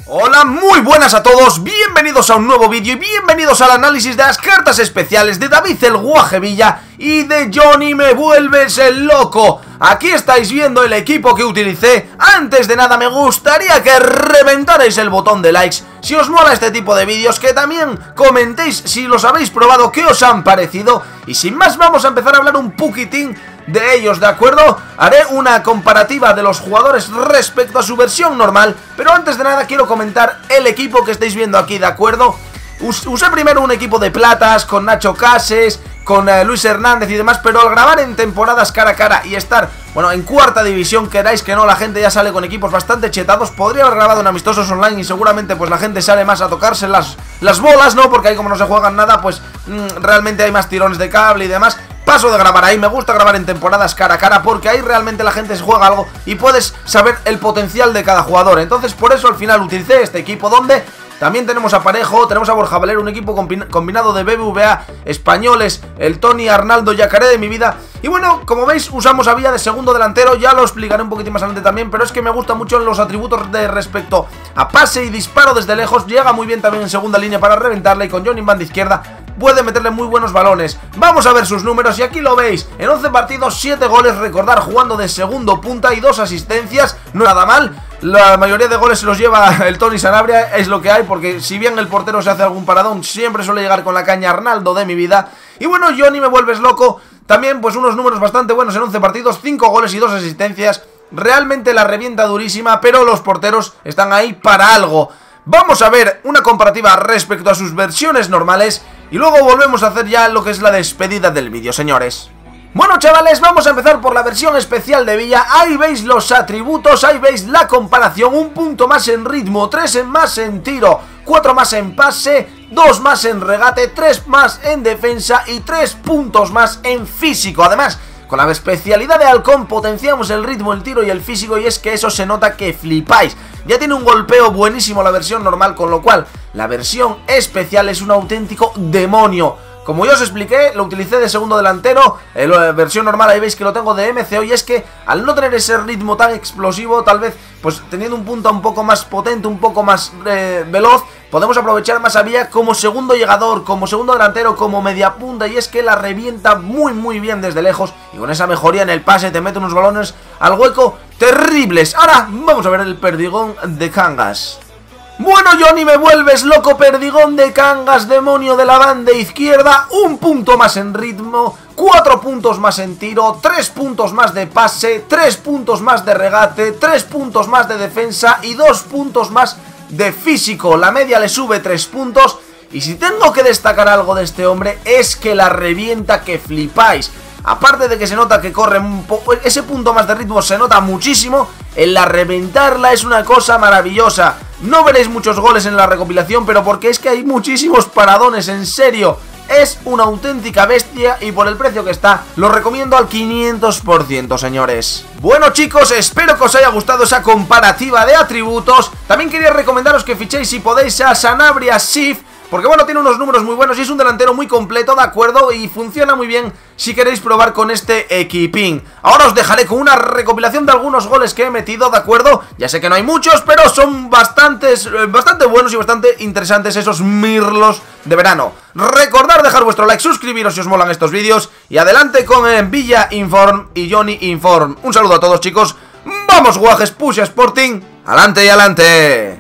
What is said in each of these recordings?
Hola, muy buenas a todos, bienvenidos a un nuevo vídeo y bienvenidos al análisis de las cartas especiales de David el Guajevilla y de Johnny Me Vuelves el Loco. Aquí estáis viendo el equipo que utilicé. Antes de nada me gustaría que reventarais el botón de likes si os mola este tipo de vídeos, que también comentéis si los habéis probado, qué os han parecido. Y sin más vamos a empezar a hablar un poquitín de ellos, ¿de acuerdo? Haré una comparativa de los jugadores respecto a su versión normal, pero antes de nada quiero comentar el equipo que estáis viendo aquí, ¿de acuerdo? Usé primero un equipo de platas con Nacho Cases, con Luis Hernández y demás, pero al grabar en temporadas cara a cara y estar, bueno, en cuarta división, queráis que no, la gente ya sale con equipos bastante chetados. Podría haber grabado en amistosos online y seguramente pues la gente sale más a tocarse las bolas, ¿no? Porque ahí como no se juegan nada, pues realmente hay más tirones de cable y demás. Paso de grabar ahí, me gusta grabar en temporadas cara a cara porque ahí realmente la gente se juega algo y puedes saber el potencial de cada jugador. Entonces por eso al final utilicé este equipo donde también tenemos a Parejo, tenemos a Borja Valero, un equipo combinado de BBVA, españoles, el Tony, Arnaldo, Yacaré de mi vida. Y bueno, como veis usamos a Villa de segundo delantero, ya lo explicaré un poquitín más adelante también, pero es que me gustan mucho los atributos de respecto a pase y disparo desde lejos. Llega muy bien también en segunda línea para reventarle y con Johnny en banda izquierda puede meterle muy buenos balones. Vamos a ver sus números y aquí lo veis. En 11 partidos, 7 goles, recordar, jugando de segundo punta y 2 asistencias. No nada mal. La mayoría de goles se los lleva el Tony Sanabria, es lo que hay, porque si bien el portero se hace algún paradón, siempre suele llegar con la caña Arnaldo de mi vida. Y bueno, Johnny Me Vuelves Loco, también pues unos números bastante buenos en 11 partidos, 5 goles y 2 asistencias. Realmente la revienta durísima, pero los porteros están ahí para algo. Vamos a ver una comparativa respecto a sus versiones normales y luego volvemos a hacer ya lo que es la despedida del vídeo, señores. Bueno, chavales, vamos a empezar por la versión especial de Villa. Ahí veis los atributos, ahí veis la comparación. Un punto más en ritmo, 3 más en tiro, 4 más en pase, 2 más en regate, 3 más en defensa y 3 puntos más en físico. Además, con la especialidad de Halcón potenciamos el ritmo, el tiro y el físico, y es que eso se nota que flipáis. Ya tiene un golpeo buenísimo la versión normal, con lo cual la versión especial es un auténtico demonio. Como ya os expliqué, lo utilicé de segundo delantero, la versión normal ahí veis que lo tengo de MCO, y es que al no tener ese ritmo tan explosivo, tal vez pues teniendo un punta un poco más potente, un poco más veloz, podemos aprovechar más a Villa como segundo llegador, como segundo delantero, como media punta, y es que la revienta muy bien desde lejos, y con esa mejoría en el pase te mete unos balones al hueco terribles. Ahora vamos a ver el perdigón de Cangas. Bueno, Johnny Me Vuelves Loco, perdigón de Cangas, demonio de la banda izquierda, un punto más en ritmo, 4 puntos más en tiro, 3 puntos más de pase, 3 puntos más de regate, 3 puntos más de defensa y 2 puntos más de físico. La media le sube 3 puntos y si tengo que destacar algo de este hombre es que la revienta que flipáis. Aparte de que se nota que corre un poco, ese punto más de ritmo se nota muchísimo, en la reventarla es una cosa maravillosa. No veréis muchos goles en la recopilación, pero porque es que hay muchísimos paradones, en serio. Es una auténtica bestia y por el precio que está, lo recomiendo al 500%, señores. Bueno, chicos, espero que os haya gustado esa comparativa de atributos. También quería recomendaros que fichéis, si podéis, a Sanabria Sif, porque bueno, tiene unos números muy buenos y es un delantero muy completo, ¿de acuerdo? Y funciona muy bien si queréis probar con este equipín. Ahora os dejaré con una recopilación de algunos goles que he metido, ¿de acuerdo? Ya sé que no hay muchos, pero son bastante buenos y bastante interesantes esos mirlos de verano. Recordad dejar vuestro like, suscribiros si os molan estos vídeos y adelante con Villa Inform y Johnny Inform. Un saludo a todos, chicos. ¡Vamos, Guajes Push Sporting! ¡Adelante y adelante!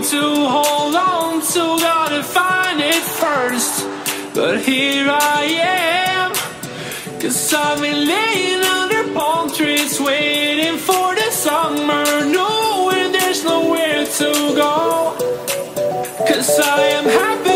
to hold on to, gotta find it first. But here I am, 'cause I've been laying under palm trees, waiting for the summer, knowing there's nowhere to go. 'Cause I am happy